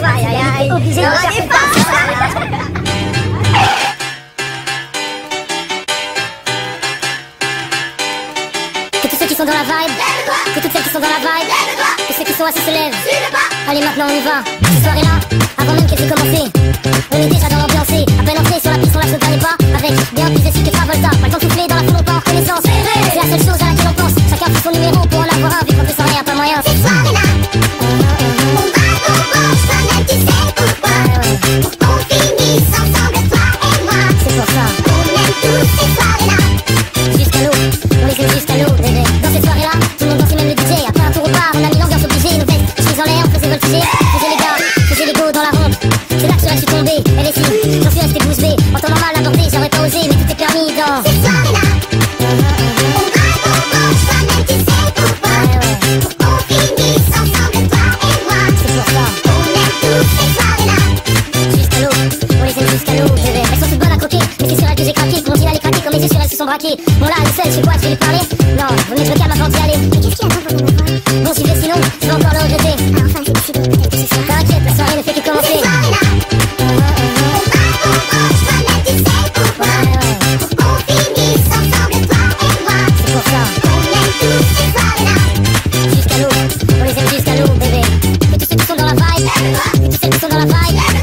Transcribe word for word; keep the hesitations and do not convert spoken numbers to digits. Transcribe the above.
Aïe aïe aïe, obligé de faire pas ça. Que tous ceux qui sont dans la vibe, que toutes celles qui sont dans la vibe, que ceux qui sont assis se lèvent. Allez maintenant on y va. Cette soirée là, avant même qu'elle ait commencé, on est déjà dans l'ambiance. À peine entré sur la piste on lâche le dernier pas. Avec bien plus de que Travolta. Pas le temps de souffler dans la foule on part en connaissance. C'est la seule chose à laquelle on pense. Chacun fait son numéro pour en avoir un. Vu qu'on fait sans rien, pas moyen. Cette soirée là, on va qu'on mange comme même tu sais pourquoi. Pour qu'on finisse ensemble toi et moi. C'est pour ça on aime tous ces soirées là. Jusqu'à l'eau, on les aime jusqu'à l'eau bébé. Dans cette soirée là, tout le monde dansait même le D J. Après un tour au bar, on a mis l'ambiance obligée. Nos vestes, chemises en l'air, on faisait voltiger. Faisait les gars, faisait les go dans la ronde. C'est là que sur elle je suis tombé, elle est signe. J'en suis resté bouche bée. En temps normal abordé, j'aurais pas osé, mais tout est permis dans cette soirée là. On va qu'on mange comme même tu sais pourquoi. Pour qu'on finisse ensemble toi et moi. C'est pour ça on aime tous ces soirées là. Jusqu'à l'eau, on les aime jusqu'à l'eau bébé. Elles sont toutes bonnes à croquer, mais c'est sur elles que j'ai craqué. Mon deal allait craquer quand mes yeux sur elles se sont braqués. Bon là, elle est seule, je sais quoi, je vais lui parler. Non, vaut mieux que je me calme avant d'y aller. Mais qu'est-ce qu'il y a avant pour venir me voir? Bon, j'y vais sinon, je vais encore le regretter. Ah, enfin, c'est décidé, peut-être que c'est ça. T'inquiète, la soirée ne fait que commencer. Cette soirée là, on va qu'on mange comme même tu sais pourquoi. Pour qu'on finisse ensemble toi et moi. C'est pour ça on aime tous ces soirées là. Jusqu'à l'eau, on les aime jusqu'à l'eau bébé. Que tous ceux qui sont dans la vibe, que tous ceux qui sont dans la vibe.